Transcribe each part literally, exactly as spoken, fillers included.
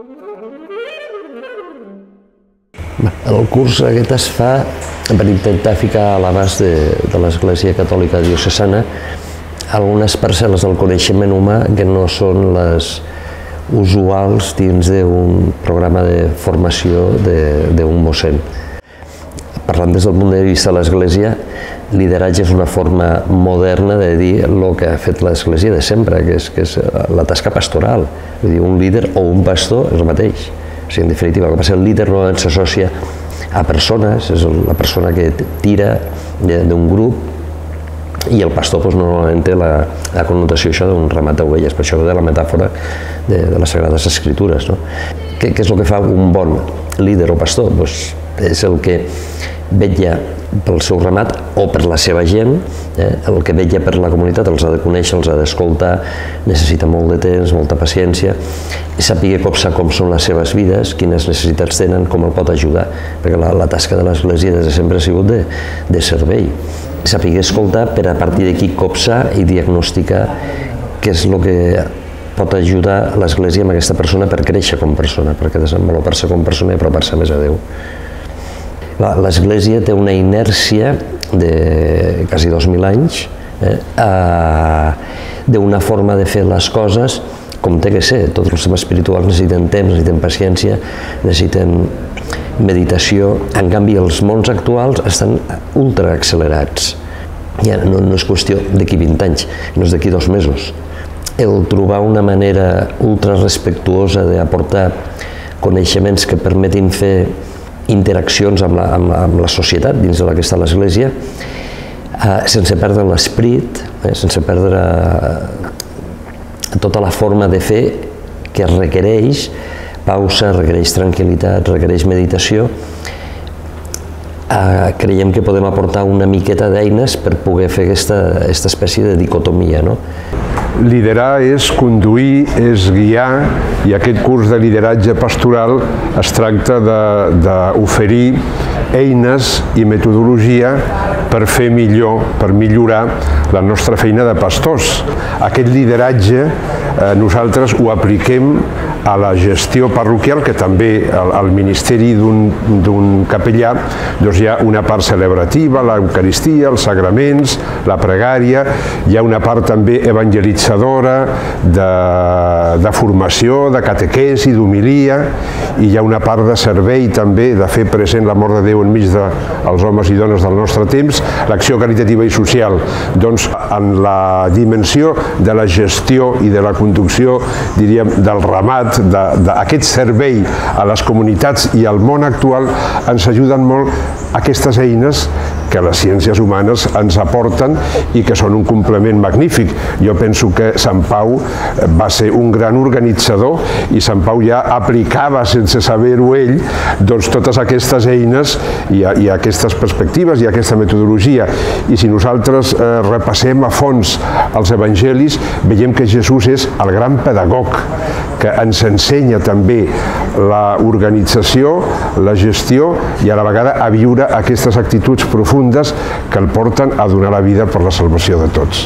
El curs aquest es fa per intentar ficar a l'abast de, de l'Església Catòlica Diocesana algunes parcel·les del coneixement humà que no són les usuals dins d'un programa de formació d'un mossèn. Parlant des del punt de vista de l'Església, lideratge és una forma moderna de dir el que ha fet l'Església de sempre, que és, que és la tasca pastoral. Vull dir, un líder o un pastor és el mateix. O sigui, en definitiva, el que passa, el líder normalment s'associa a persones, és la persona que tira d'un grup, i el pastor doncs, normalment té la, la connotació això d'un ramat d'ovelles, per això de la metàfora de, de les Sagrades Escritures. No? Què, què és el que fa un bon líder o pastor? Pues és el que vetlla pel seu ramat o per la seva gent, eh? El que vetlla per la comunitat, els ha de conèixer, els ha d'escoltar, necessita molt de temps, molta paciència, sàpiga copsar com són les seves vides, quines necessitats tenen, com el pot ajudar, perquè la, la tasca de l'Església des de sempre ha sigut de, de servei. Sàpiga escoltar per a partir d'aquí copsar i diagnosticar què és el que pot ajudar l'Església amb aquesta persona per créixer com persona, perquè desenvolupar-se com persona i apropar-se més a Déu. L'Església té una inèrcia de quasi dos mil anys eh, d'una forma de fer les coses com té que ser. Tots els temes espirituals necessiten temps, necessiten paciència, necessiten meditació. En canvi, els mons actuals estan ultra accelerats. Ja no, no és qüestió d'aquí vint anys, no és d'aquí dos mesos. El trobar una manera ultra respectuosa d'aportar coneixements que permetin fer interaccions amb la, amb, amb la societat dins de la que està l'Església, eh, sense perdre l'esperit, eh, sense perdre tota la forma de fer que requereix pausa, requereix tranquil·litat, requereix meditació. Eh, creiem que podem aportar una miqueta d'eines per poder fer aquesta, aquesta espècie de dicotomia, no? Liderar és conduir, és guiar, i aquest curs de lideratge pastoral es tracta d'oferir eines i metodologia per fer millor, per millorar la nostra feina de pastors. Aquest lideratge eh, nosaltres ho apliquem a la gestió parroquial, que també al ministeri d'un capellà doncs hi ha una part celebrativa, l'Eucaristia, els sagraments, la pregària, hi ha una part també evangelitzadora, de, de formació, de catequesi, d'homilia, i hi ha una part de servei també, de fer present l'amor de Déu enmig dels homes i dones del nostre temps, l'acció caritativa i social. Doncs en la dimensió de la gestió i de la conducció, diríem, del ramat, d'aquest servei a les comunitats i al món actual, ens ajuden molt aquestes eines que les ciències humanes ens aporten i que són un complement magnífic. Jo penso que Sant Pau va ser un gran organitzador i Sant Pau ja aplicava, sense saber-ho ell, doncs totes aquestes eines i, i aquestes perspectives i aquesta metodologia. I si nosaltres eh, repassem a fons els evangelis, veiem que Jesús és el gran pedagog, que ens ensenya també l'organització, la gestió i a la vegada a viure aquestes actituds profundes que el porten a donar la vida per la salvació de tots.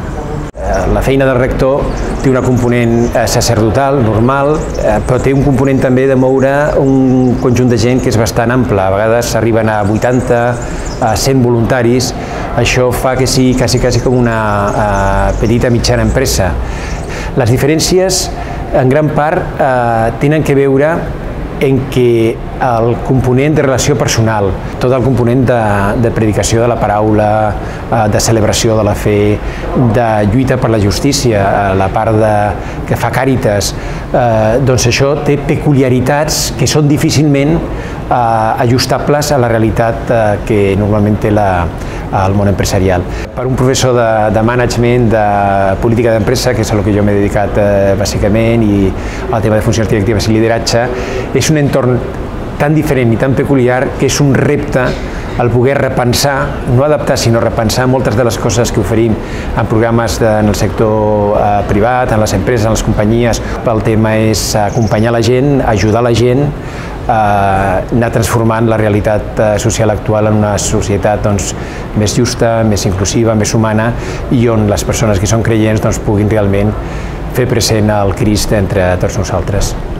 La feina del rector té una component sacerdotal, normal, però té un component també de moure un conjunt de gent que és bastant ample. A vegades arriben a vuitanta, a cent voluntaris. Això fa que sigui quasi, quasi com una petita mitjana empresa. Les diferències, en gran part, eh, tenen que veure en què el component de relació personal, tot el component de, de predicació de la paraula, eh, de celebració de la fe, de lluita per la justícia, eh, la part de, que fa Càritas, eh, doncs això té peculiaritats que són difícilment eh, ajustables a la realitat eh, que normalment té la, el món empresarial. Per un professor de, de management, de política d'empresa, que és a lo que jo m'he dedicat eh, bàsicament, i al tema de funcions directives i lideratge, és un entorn tan diferent i tan peculiar que és un repte el poder repensar, no adaptar, sinó repensar moltes de les coses que oferim en programes de, en el sector eh, privat, en les empreses, en les companyies. El tema és acompanyar la gent, ajudar la gent, eh, anar transformant la realitat eh, social actual en una societat doncs, més justa, més inclusiva, més humana, i on les persones que són creients doncs, puguin realment fer present el Crist entre tots nosaltres.